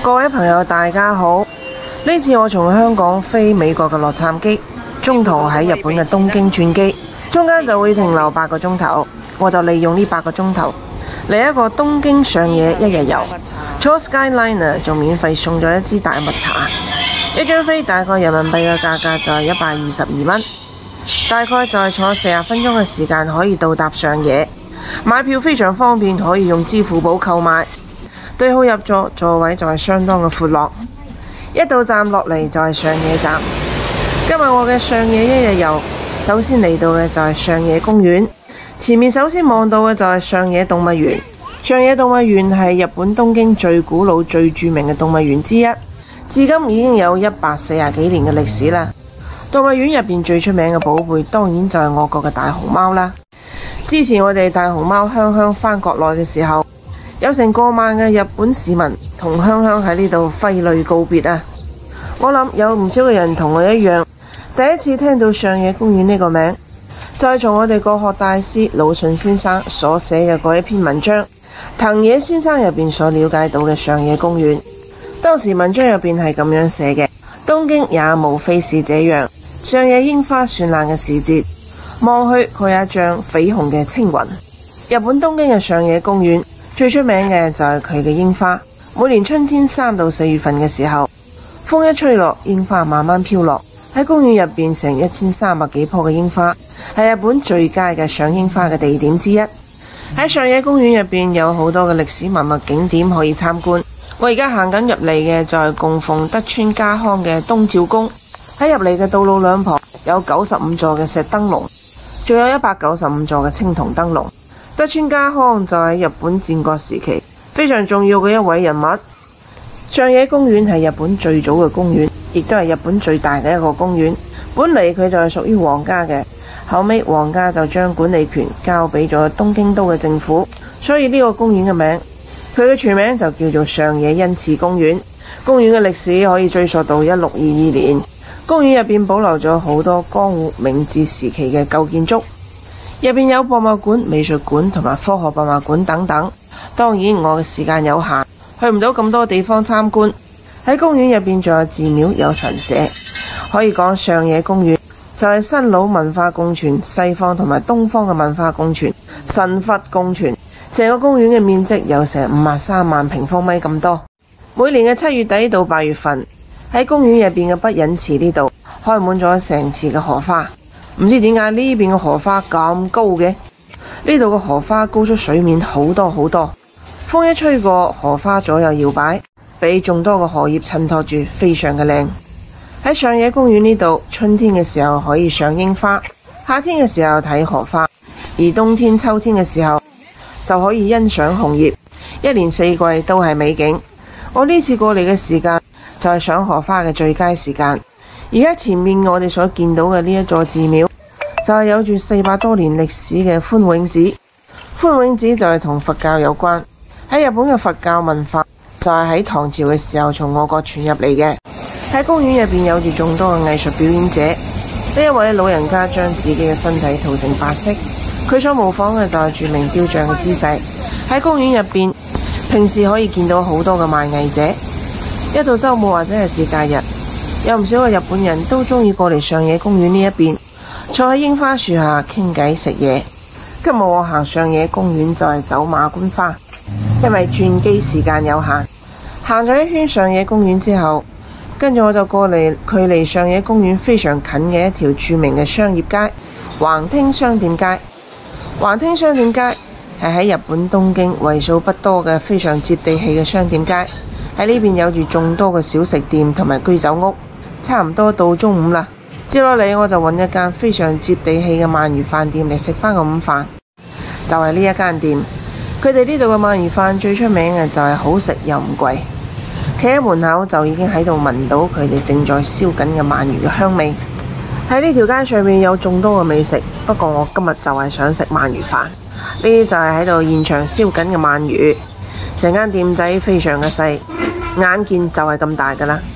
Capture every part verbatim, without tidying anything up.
各位朋友大家好，呢次我從香港飛美國嘅洛杉磯，中途喺日本嘅東京轉機，中間就會停留八個鐘頭，我就利用呢八個鐘頭嚟一個東京上野一日遊。坐 Skyliner 仲免費送咗一支大麥茶，一張飛大概人民幣嘅價格就係一百二十二蚊，大概就係坐四十分鐘嘅時間可以到達上野。買票非常方便，可以用支付寶購買。對號入座，座位就係相當嘅闊落。一到站落嚟就係上野站。今日我嘅上野一日遊，首先嚟到嘅就係上野公園。前面首先望到嘅就係上野動物園。上野動物園係日本東京最古老、最著名嘅動物園之一，至今已經有一百四十幾年嘅歷史啦。動物園入邊最出名嘅寶貝，當然就係我國嘅大熊貓啦。之前我哋大熊貓香香返國內嘅時候，有成過萬嘅日本市民同香香喺呢度揮淚告別啊！我諗有唔少嘅人同我一樣，第一次聽到上野公園呢個名，就係從我哋國學大師魯迅先生所寫嘅嗰一篇文章《藤野先生》入邊所了解到嘅上野公園。當時文章入邊係咁樣寫嘅：東京也無非是這樣，上野櫻花絢爛嘅時節，望去佢也像緋紅嘅青雲。日本東京嘅上野公園最出名嘅就係佢嘅櫻花。每年春天三到四月份嘅時候，風一吹落，櫻花慢慢飄落。喺公園入邊成一千三百幾棵嘅櫻花，係日本最佳嘅賞櫻花嘅地點之一。喺上野公園入邊有好多嘅歷史文物景點可以參觀。我而家行緊入嚟嘅就係供奉德川家康嘅東照宮。喺入嚟嘅道路兩旁有九十五座嘅石燈籠，仲有一百九十五座嘅青銅燈籠。德川家康就喺日本戰國時期非常重要嘅一位人物。上野公園係日本最早嘅公園，亦都係日本最大嘅一個公園。本嚟佢就係屬於皇家嘅，後尾皇家就將管理權交俾咗東京都嘅政府，所以呢個公園嘅名，佢嘅全名就叫做上野恩賜公園。公園嘅歷史可以追溯到一六二二年。公園入邊保留咗好多江戶明治時期嘅舊建築，入邊有博物館、美術館同埋科學博物館等等。當然我嘅時間有限，去唔到咁多地方參觀。喺公園入邊仲有寺廟、有神社，可以講上野公園就係新老文化共存，西方同埋東方嘅文化共存，神佛共存。成個公園嘅面積有成五十三萬平方米咁多。每年嘅七月底到八月份，喺公園入邊嘅北隱池呢度開滿咗成池嘅荷花。唔知點解呢邊嘅荷花咁高嘅？呢度嘅荷花高出水面好多好多，風一吹過，荷花左右搖擺，被眾多嘅荷葉襯托住，非常嘅靚。喺上野公園呢度，春天嘅時候可以賞櫻花，夏天嘅時候睇荷花，而冬天、秋天嘅時候就可以欣賞紅葉，一年四季都係美景。我呢次過嚟嘅時間就係賞荷花嘅最佳時間。而家前面我哋所見到嘅呢一座寺廟，就係有住四百多年歷史嘅寬永寺。寬永寺就係同佛教有關。喺日本嘅佛教文化就係喺唐朝嘅時候從我國傳入嚟嘅。喺公園入邊有住眾多嘅藝術表演者。呢一位老人家將自己嘅身體塗成白色，佢所模仿嘅就係著名雕像嘅姿勢。喺公園入邊，平時可以見到好多嘅賣藝者。一到週末或者係節假日，有唔少嘅日本人都中意過嚟上野公園呢一邊，坐喺櫻花樹下傾偈食嘢。今日我行上野公園就係走馬觀花，因為轉機時間有限。行咗一圈上野公園之後，跟住我就過嚟距離上野公園非常近嘅一條著名嘅商業街——橫町商店街。橫町商店街係喺日本東京為數不多嘅非常接地氣嘅商店街。喺呢邊有住眾多嘅小食店同埋居酒屋。差唔多到中午啦，接落嚟我就揾一間非常接地氣嘅鰻魚飯店嚟食返個午飯。就係呢一間店，佢哋呢度嘅鰻魚飯最出名嘅就係好食又唔貴。企喺門口就已經喺度聞到佢哋正在燒緊嘅鰻魚嘅香味。喺呢條街上面有眾多嘅美食，不過我今日就係想食鰻魚飯。呢啲就係喺度現場燒緊嘅鰻魚。成間店仔非常嘅細，眼見就係咁大噶啦。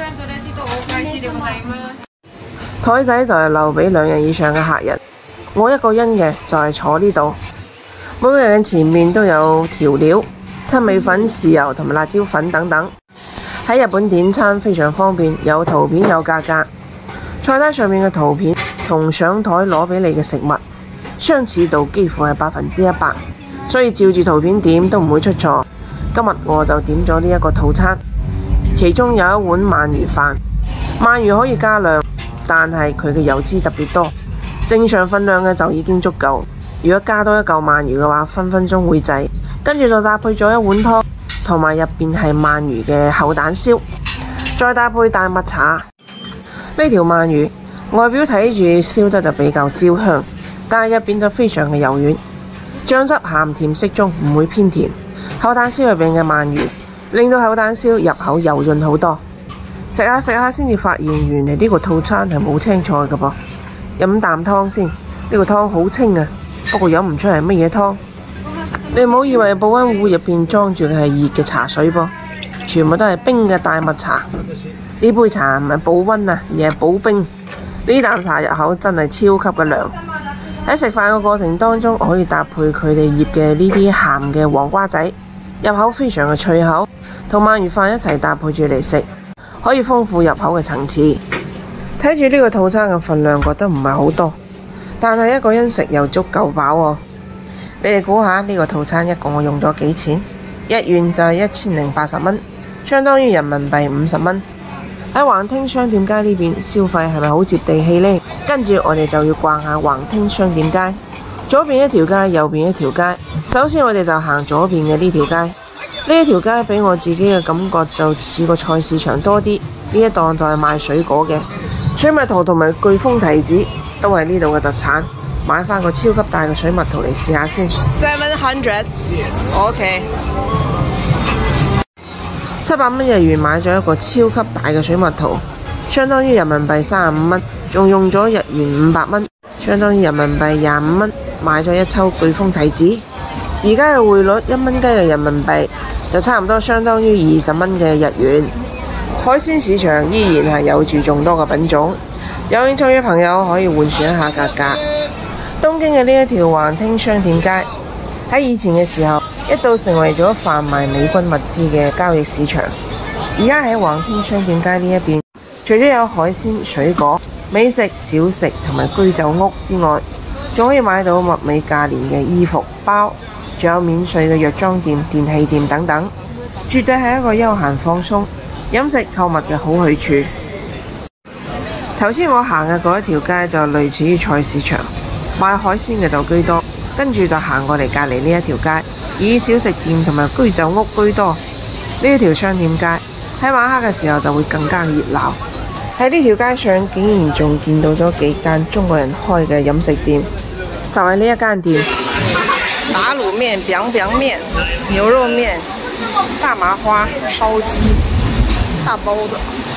台仔就係留俾兩人以上嘅客人，我一個人嘅就係坐呢度。每個人嘅前面都有調料，七味粉、豉油同埋辣椒粉等等。 喺日本點餐非常方便，有圖片有價格，菜單上面嘅圖片同上台攞俾你嘅食物相似度幾乎係百分之一百，所以照住圖片點都唔會出錯。今日我就點咗呢一個套餐，其中有一碗鰻魚飯，鰻魚可以加量，但係佢嘅油脂特別多，正常份量嘅就已經足夠。如果加多一嚿鰻魚嘅話，分分鐘會滯。跟住就搭配咗一碗湯，同埋入邊係鰻魚嘅厚蛋燒，再搭配大麥茶。呢條鰻魚外表睇住燒得就比較焦香，但係入邊就非常嘅柔軟，醬汁鹹甜適中，唔會偏甜。厚蛋燒入邊嘅鰻魚令到厚蛋燒入口柔潤好多。食下食下先至發現，原來呢個套餐係冇青菜㗎噃。飲啖湯先，呢個湯好清啊，不過飲唔出係乜嘢湯。你唔好以為保溫壺入邊裝住嘅係熱嘅茶水噃，全部都係冰嘅大麥茶。呢杯茶唔係保溫啊，而係保冰。呢啖茶入口真係超級嘅涼。喺食飯嘅過程當中，可以搭配佢哋醃嘅呢啲鹹嘅黃瓜仔，入口非常嘅脆口，同鰻魚飯一齊搭配住嚟食，可以豐富入口嘅層次。睇住呢個套餐嘅份量，覺得唔係好多，但係一個人食又足夠飽喎。你哋估下呢個套餐一共我用咗幾錢？日元就係一千零八十蚊，相當於人民幣五十蚊。喺橫町商店街呢邊消費係咪好接地氣呢？跟住我哋就要逛下橫町商店街，左邊一條街，右邊一條街。首先我哋就行左邊嘅呢條街，呢一條街俾我自己嘅感覺就似個菜市場多啲。呢一檔就係賣水果嘅，水蜜桃同埋巨峰提子都係呢度嘅特產。買返個超級大嘅水蜜桃嚟試下先。 Seven hundred， OK。 七百蚊日元買咗一個超級大嘅水蜜桃，相當於人民幣三十五蚊，仲用咗日元五百蚊，相當於人民幣廿五蚊，買咗一抽巨峰提子。而家嘅匯率一蚊雞嘅人民幣就差唔多相當於二十蚊嘅日元。海鮮市場依然係有住眾多嘅品種，有興趣嘅朋友可以換算一下價格。東京嘅呢一條橫町商店街喺以前嘅時候一度成為咗販賣美軍物資嘅交易市場。而家喺橫町商店街呢一邊，除咗有海鮮、水果、美食、小食同埋居酒屋之外，仲可以買到物美價廉嘅衣服、包，仲有免稅嘅藥妝店、電器店等等，絕對係一個休閒放鬆、飲食購物嘅好去處。頭先我行嘅嗰一條街就類似於菜市場，賣海鮮嘅就居多，跟住就行過嚟隔離呢一條街，以小食店同埋居酒屋居多。呢一條商店街喺晚黑嘅時候就會更加熱鬧。喺呢條街上竟然仲見到咗幾間中國人開嘅飲食店，就係呢一間店。 打滷麵、biang biang麵、牛肉麵、大麻花、燒雞、大包子。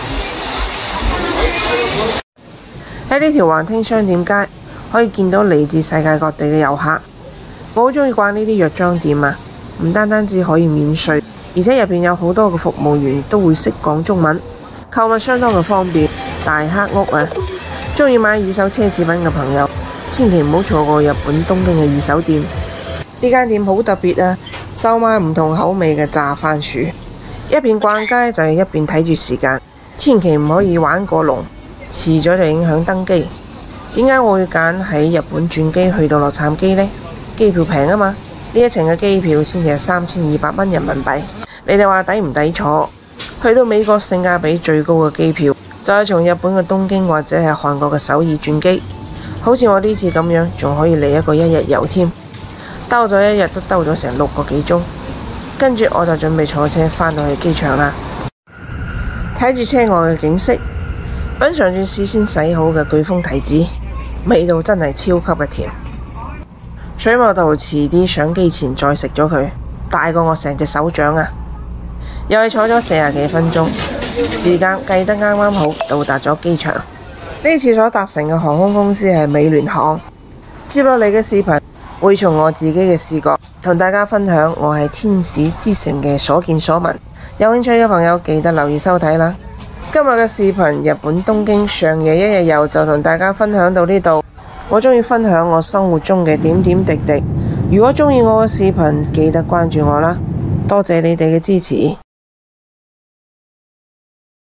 喺呢條橫町商店街可以見到嚟自世界各地嘅遊客。我好中意逛呢啲藥妝店啊，唔單單只可以免稅，而且入邊有好多嘅服務員都會識講中文，購物相當嘅方便。大黑屋啊，中意買二手奢侈品嘅朋友千祈唔好錯過日本東京嘅二手店。呢間店好特別啊，售賣唔同口味嘅炸番薯。一邊逛街就係一邊睇住時間，千祈唔可以玩過龍，遲咗就影響登機。點解我會揀喺日本轉機去到洛杉磯呢？機票平啊嘛，呢一程嘅機票先至係三千二百蚊人民幣。你哋話抵唔抵坐？去到美國性價比最高嘅機票就係從日本嘅東京或者係韓國嘅首爾轉機，好似我呢次咁樣，仲可以嚟一個一日遊添，兜咗一日都兜咗成六個幾鐘。跟住我就準備坐車返到去機場啦，睇住車外嘅景色，品嚐住事先洗好嘅巨峰提子，味道真係超級嘅甜。水蜜桃遲啲上機前再食咗佢，大過我成隻手掌啊！又係坐咗四十幾分鐘，時間計得啱啱好，到達咗機場。呢次所搭乘嘅航空公司係美聯航。接落嚟嘅視頻會從我自己嘅視角同大家分享我喺天使之城嘅所見所聞。有興趣嘅朋友記得留意收睇啦。今日嘅視頻日本東京上野一日遊就同大家分享到呢度。我鍾意分享我生活中嘅點點滴滴。如果鍾意我嘅視頻，記得關注我啦。多謝你哋嘅支持。